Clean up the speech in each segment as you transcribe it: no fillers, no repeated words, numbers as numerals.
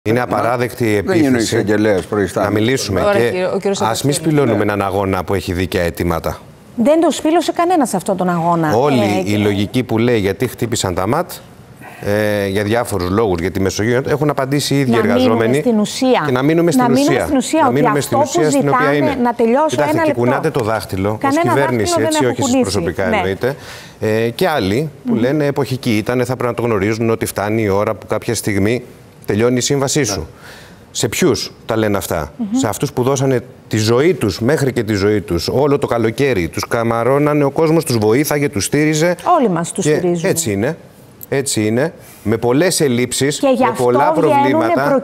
Είναι απαράδεκτη η επίθεση να μιλήσουμε και ας μην σπηλώνουμε έναν αγώνα που έχει δίκαια αιτήματα. Δεν το σπήλωσε κανένα σε αυτόν τον αγώνα. Όλη η λογική που λέει γιατί χτύπησαν τα ΜΑΤ για διάφορους λόγους, για τη Μεσογείο, έχουν απαντήσει οι ίδιοι εργαζόμενοι. Στην ουσία. Και να μείνουμε στην ουσία. Να μείνουμε στην ουσία στην οποία είναι. Να τελειώσει. Κοιτάξτε, ένα και λεπτό. κουνάτε το δάχτυλο ως κυβέρνηση, έτσι, όχι εσείς προσωπικά εννοείται. Και άλλοι που λένε εποχική ήταν, θα πρέπει να το γνωρίζουν ότι φτάνει η ώρα που κάποια στιγμή τελειώνει η σύμβασή σου. Σε ποιους τα λένε αυτά? Σε αυτούς που δώσανε τη ζωή τους, μέχρι και τη ζωή τους, όλο το καλοκαίρι. Τους καμαρώνανε, ο κόσμος τους βοήθαγε, τους στήριζε. Όλοι μας τους στηρίζουν. Έτσι είναι. Έτσι είναι. Με πολλές ελλείψεις, και με πολλά προβλήματα,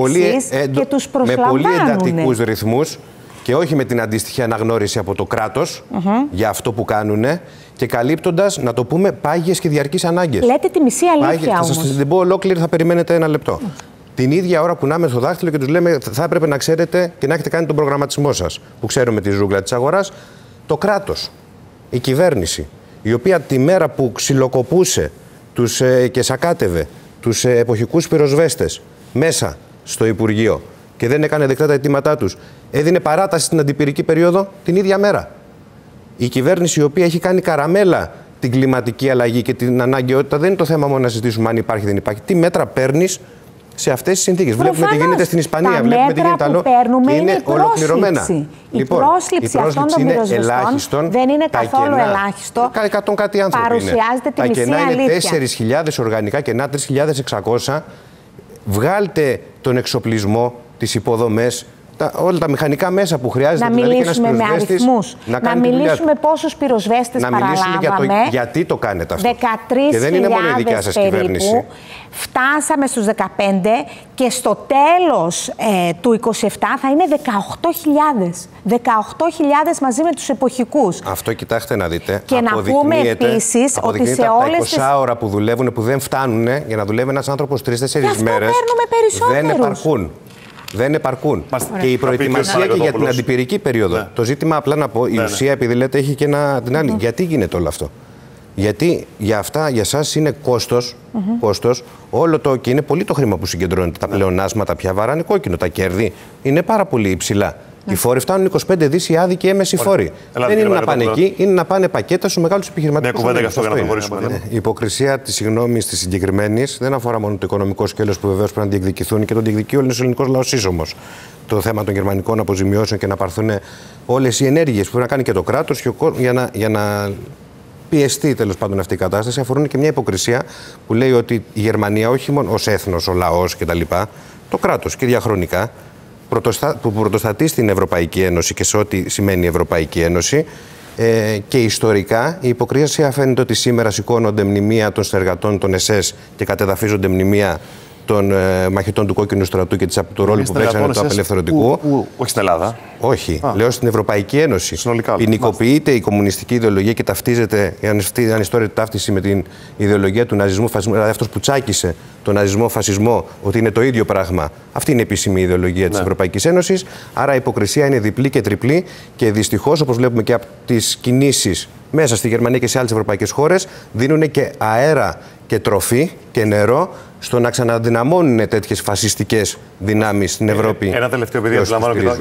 με πολύ εντατικούς ρυθμούς και όχι με την αντίστοιχη αναγνώριση από το κράτος για αυτό που κάνουν και καλύπτοντας, να το πούμε, πάγιες και διαρκείς ανάγκες. Λέτε τη μισή αλήθεια όμως. Θα σας την πω ολόκληρη, θα περιμένετε ένα λεπτό. Την ίδια ώρα που να είμαι στο δάχτυλο και τους λέμε θα έπρεπε να ξέρετε και να έχετε κάνει τον προγραμματισμό σας, που ξέρουμε τη ζούγκλα της αγοράς, το κράτος, η κυβέρνηση, η οποία τη μέρα που ξυλοκοπούσε και σακάτευε τους εποχικούς πυροσβέστες μέσα στο Υπουργείο και δεν έκανε δεκτά τα αιτήματά τους, έδινε παράταση στην αντιπυρική περίοδο την ίδια μέρα. Η κυβέρνηση, η οποία έχει κάνει καραμέλα την κλιματική αλλαγή και την αναγκαιότητα, δεν είναι το θέμα μόνο να συζητήσουμε αν υπάρχει ή δεν υπάρχει. Τι μέτρα παίρνεις σε αυτές τις συνθήκες? Βλέπουμε τι γίνεται στην Ισπανία, βλέπουμε τι γίνεται άλλο. Είναι ολοκληρωμένα. Η πρόσληψη αυτών των πυροσβεστών δεν είναι καθόλου ελάχιστο. 100 κάτι άνθρωποι παρουσιάζεται είναι. τη μισή αλήθεια. Τα κενά είναι 4.000 οργανικά κενά, 3.600. Βγάλτε τον εξοπλισμό, τις υποδομές, όλα τα μηχανικά μέσα που χρειάζεται. Να μιλήσουμε με αριθμούς, να μιλήσουμε πόσους πυροσβέστες παραλάβαμε. Να μιλήσουμε για γιατί το κάνετε αυτό. 13.000 και δεν είναι μόνο η δικιά σας κυβέρνηση. Φτάσαμε στους 15 και στο τέλος του 27 θα είναι 18.000. 18.000 μαζί με τους εποχικούς. Αυτό κοιτάξτε να δείτε. Και να πούμε επίσης ότι σε όλες τις 20 ώρα που δουλεύουν, που δεν φτάνουν για να δουλεύει ένας άνθρωπος 3-4 μέρες, δεν επαρκούν. Δεν επαρκούν. Και η προετοιμασία και για την αντιπυρική περίοδο. Το ζήτημα, απλά να πω, η ουσία, επειδή λέτε, έχει και την άλλη. Γιατί γίνεται όλο αυτό? Γιατί για αυτά, για εσάς είναι κόστος, όλο και είναι πολύ το χρήμα που συγκεντρώνεται. Τα πλεονάσματα πια βαράνε κόκκινο. Τα κέρδη είναι πάρα πολύ υψηλά. Οι φόροι φτάνουν 25 δις οι άδικοι έμεση φόροι. Δεν είναι να πάνε εκεί, είναι να πάνε πακέτα στους μεγάλους επιχειρηματικούς. Η υποκρισία της συγγνώμης της συγκεκριμένης δεν αφορά μόνο το οικονομικό σκέλος που βεβαίως πρέπει να διεκδικηθούν και τον διεκδικεί ο ελληνικός λαός σύσσωμος. Το θέμα των γερμανικών αποζημιώσεων και να πάρθουν όλες οι ενέργειες που πρέπει να κάνει και το κράτος για να πιεστεί τέλος πάντων αυτή η κατάσταση, αφορούν και μια υποκρισία που λέει ότι η Γερμανία, όχι μόνο ως έθνος, ο λαός κτλ., το κράτος και διαχρονικά, που πρωτοστατεί στην Ευρωπαϊκή Ένωση και σε ό,τι σημαίνει η Ευρωπαϊκή Ένωση, και ιστορικά η υποκρισία φαίνεται ότι σήμερα σηκώνονται μνημεία των συνεργατών των ΕΣΕΣ και κατεδαφίζονται μνημεία των μαχητών του Κόκκινου Στρατού και του ρόλου που παίξανε του απελευθερωτικού. Όχι στην Ελλάδα. Όχι, λέω στην Ευρωπαϊκή Ένωση. Ποινικοποιείται η κομμουνιστική ιδεολογία και ταυτίζεται η ανιστόρητη ταύτιση με την ιδεολογία του ναζισμού, φασισμού. Δηλαδή αυτός που τσάκισε τον ναζισμό, φασισμό, ότι είναι το ίδιο πράγμα. Αυτή είναι η επίσημη ιδεολογία της Ευρωπαϊκής Ένωσης. Άρα η υποκρισία είναι διπλή και τριπλή και δυστυχώς, όπως βλέπουμε και από τις κινήσεις μέσα στη Γερμανία και σε άλλες ευρωπαϊκές χώρες, δίνουν και αέρα και τροφή και νερό στο να ξαναδυναμώνουν τέτοιες φασιστικές δυνάμεις στην Ευρώπη. Ένα τελευταίο, επειδή αντιλαμβάνω και